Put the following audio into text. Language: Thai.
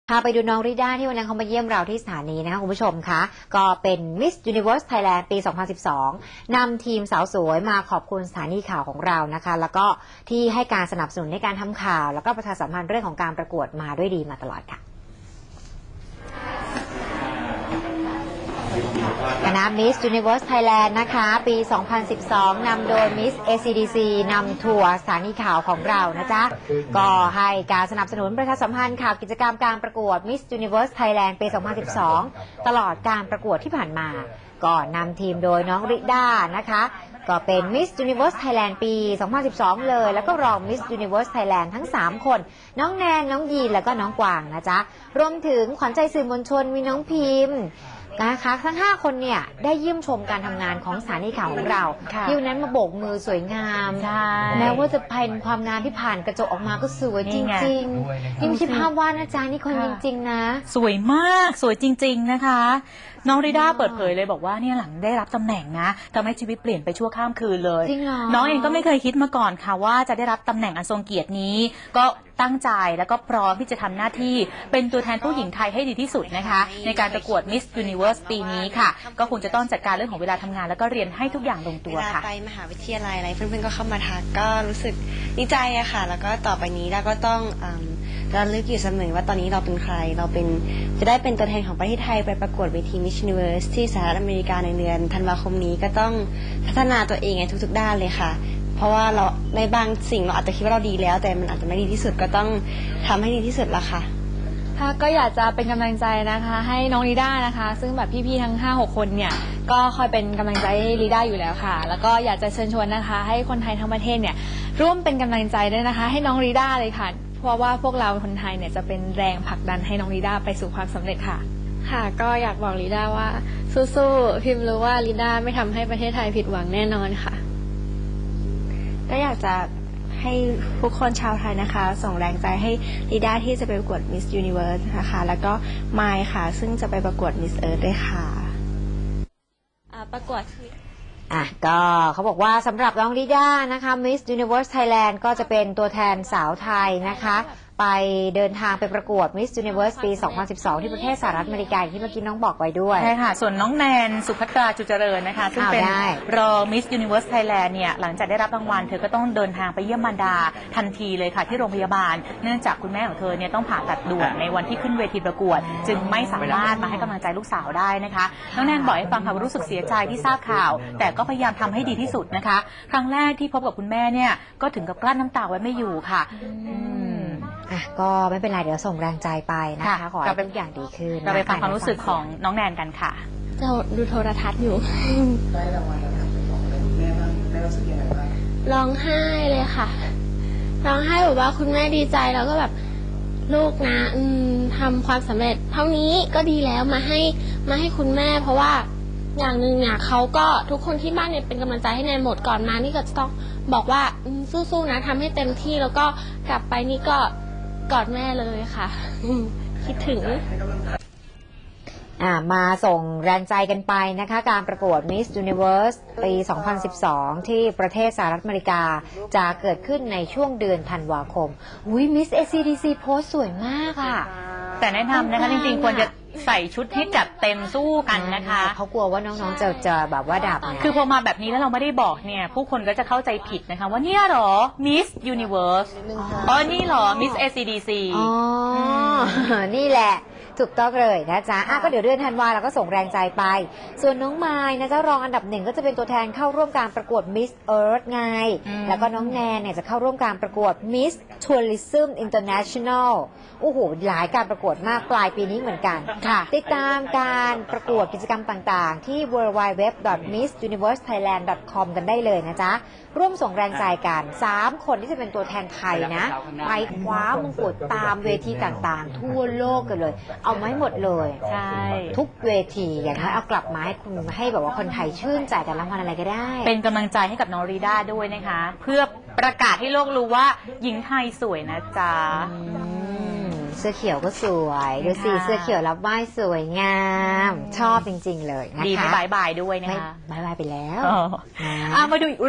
พาไปดูน้องริด้าที่วันนั้นเขามาเยี่ยมเราที่สถานีนะคะคุณผู้ชมคะก็เป็น Miss Universe Thailand ปี 2012 นำทีมสาวสวยมาขอบคุณสถานีข่าวของเรานะคะแล้วก็ที่ให้การสนับสนุนในการทำข่าวแล้วก็ประชาสัมพันธ์เรื่องของการประกวดมาด้วยดีมาตลอดค่ะคณะ Miss Universe Thailand นะคะปี 2012 นำโดย Miss ACDC นำทัวร์สถานีข่าวของเรานะจ๊ะก็ให้การสนับสนุนประชาสัมพันธ์ข่าวกิจกรรมการประกวด Miss Universe Thailand ปี 2012 ตลอดการประกวดที่ผ่านมาก็นำทีมโดยน้องริด้านะคะก็เป็น Miss Universe Thailand ปี 2012 เลยแล้วก็รอง Miss Universe Thailand ทั้ง 3 คนน้องแนนน้องยีนแล้วก็น้องกวางนะจ๊ะรวมถึงขวัญใจสื่อมวลชนมีน้องพิมพ์นะคะทั้ง5คนเนี่ยได้เยี่ยมชมการทำงานของสถานีข่าวของเราที่วันนั้นมาโบกมือสวยงามแม้ว่าจะเป็นความงามที่ผ่านกระจกออกมาก็สวยจริงๆนี่ไม่ใช่ภาพวาดนะจ๊ะนี่คนจริงๆนะสวยมากสวยจริงๆนะคะน้องริด้าเปิดเผยเลยบอกว่าเนี่ยหลังได้รับตำแหน่งนะทำให้ชีวิตเปลี่ยนไปชั่วข้ามคืนเลยน้องเองก็ไม่เคยคิดมาก่อนค่ะว่าจะได้รับตำแหน่งอันทรงเกียรตินี้ก็ตั้งใจแล้วก็พร้อมที่จะทำหน้าที่เป็นตัวแทนผู้หญิงไทยให้ดีที่สุดนะคะในการประกวด Miss Universe ปีนี้ค่ะก็คงจะต้องจัดการเรื่องของเวลาทำงานแล้วก็เรียนให้ทุกอย่างลงตัวค่ะไปมหาวิทยาลัยอะไรเพื่อนๆก็เข้ามาทักก็รู้สึกดีใจอะค่ะแล้วก็ต่อไปนี้เราก็ต้องระลึกอยู่เสมอว่าตอนนี้เราเป็นใครเราเป็นจะได้เป็นตัวแทนของประเทศไทยไปประกวดเวที Miss Universe ที่สหรัฐอเมริกาในเดือนธันวาคมนี้ก็ต้องพัฒนาตัวเองในทุกๆด้านเลยค่ะเพราะว่าเราในบางสิ่งเราอาจจะคิดว่าเราดีแล้วแต่มันอาจจะไม่ดีที่สุดก็ต้องทำให้ดีที่สุดละค่ะก็อยากจะเป็นกำลังใจนะคะให้น้องริด้านะคะซึ่งแบบพี่ๆทั้ง 5-6 คนเนี่ยก็คอยเป็นกำลังใจให้ริด้าอยู่แล้วค่ะแล้วก็อยากจะเชิญชวนนะคะให้คนไทยทั้งประเทศเนี่ยร่วมเป็นกำลังใจด้วยนะคะให้น้องริด้าเลยค่ะเพราะว่าพวกเราคนไทยเนี่ยจะเป็นแรงผลักดันให้น้องริด้าไปสู่ความสำเร็จค่ะค่ะก็อยากบอกริด้าว่าสู้ๆพิมพ์รู้ว่าริด้าไม่ทำให้ประเทศไทยผิดหวังแน่นอนค่ะก็อยากจะให้ทุกคนชาวไทยนะคะส่งแรงใจให้ริด้าที่จะไปประกวด Miss Universe นะคะแล้วก็มายค่ะซึ่งจะไปประกวด Miss Earth ด้วยค่ะประกวดก็เขาบอกว่าสำหรับน้องริด้านะคะ Miss Universe Thailand ก็จะเป็นตัวแทนสาวไทยนะคะไปเดินทางไปประกวด Miss Universe ปี 2012 ที่ประเทศสหรัฐอเมริกาที่เมื่อกี้น้องบอกไว้ด้วยใช่ค่ะส่วนน้องแนนสุภัตราจุเจริญนะคะซึ่งเป็นรอง Miss Universe Thailand เนี่ยหลังจากได้รับรางวัลเธอก็ต้องเดินทางไปเยี่ยมมารดาทันทีเลยค่ะที่โรงพยาบาลเนื่องจากคุณแม่ของเธอเนี่ยต้องผ่าตัดด่วนในวันที่ขึ้นเวทีประกวดจึงไม่สามารถมาให้กำลังใจลูกสาวได้นะคะน้องแนนบอกให้ฟังค่ะว่ารู้สึกเสียใจที่ทราบข่าวแต่ก็พยายามทำให้ดีที่สุดนะคะครั้งแรกที่พบกับคุณแม่เนี่ยก็ถึงกับกลั้นน้ำตาไว้ไม่อยู่ค่ะก็ไม่เป็นไรเดี๋ยวส่งแรงใจไปนะคะขอให้ทุกอย่างดีขึ้นเราไปฟังความรู้สึกของน้องแนนกันค่ะเราดูโทรทัศน์อยู่ได้รางวัลแล้วไปบอกอะไรคุณแม่บ้างแม่รู้สึกยังไงบ้างร้องไห้เลยค่ะร้องไห้แบบว่าคุณแม่ดีใจแล้วก็แบบลูกนะทำความสำเร็จเท่านี้ก็ดีแล้วมาให้คุณแม่เพราะว่าอย่างหนึ่งเนี่ยเขาก็ทุกคนที่บ้านเนี่ยเป็นกำลังใจให้แนนหมดก่อนมานี่ก็จะต้องบอกว่าสู้ๆนะทำให้เต็มที่แล้วก็กลับไปนี่ก็กอดแม่เลยค่ะคิดถึงมาส่งแรงใจกันไปนะคะการประกวด Miss Universe ปี 2012 ที่ประเทศสหรัฐอเมริกาจะเกิดขึ้นในช่วงเดือนธันวาคมMiss ACDC โพสสวยมากแต่แนะนำนะคะจริงๆควรจะใส่ชุดให้จัดเต็มสู้กันนะคะเขากลัวว่าน้องๆจะแบบว่าดับคือพอมาแบบนี้แล้วเราไม่ได้บอกเนี่ยผู้คนก็จะเข้าใจผิดนะคะว่าเนี่ยหรอ Miss Universe นี่หรอ Miss ACDC นี่แหละถูกต้องเลยนะจ๊ะก็เดี๋ยวเดือนธันวาเราก็ส่งแรงใจไปส่วนน้องมายนะจ๊ะรองอันดับ1ก็จะเป็นตัวแทนเข้าร่วมการประกวด Miss Earth ไงแล้วก็น้องแนนเนี่ยจะเข้าร่วมการประกวด Miss Tourism Internationalโอ้โหหลายการประกวดมากปลายปีนี้เหมือนกันติดตามการประกวดกิจกรรมต่างๆที่ www.missuniversethailand.com กันได้เลยนะจ๊ะร่วมส่งแรงใจกัน3คนที่จะเป็นตัวแทนไทยนะไปคว้ามงกุฎตามเวทีต่างๆทั่วโลกกันเลยเอาไม้หมดเลยใช่ทุกเวทีอย่างน้อยเอากลับมาให้คุณให้แบบว่าคนไทยชื่นใจกับรางวัลอะไรก็ได้เป็นกำลังใจให้กับน้องริด้าด้วยนะคะเพื่อประกาศให้โลกรู้ว่าหญิงไทยสวยนะจ๊ะเสื้อเขียวก็สวยดูสิเสื้อเขียวรับไหว้สวยงามชอบจริงๆเลยนะคะดีไม่บายด้วยนะคะบายไปแล้วมาดู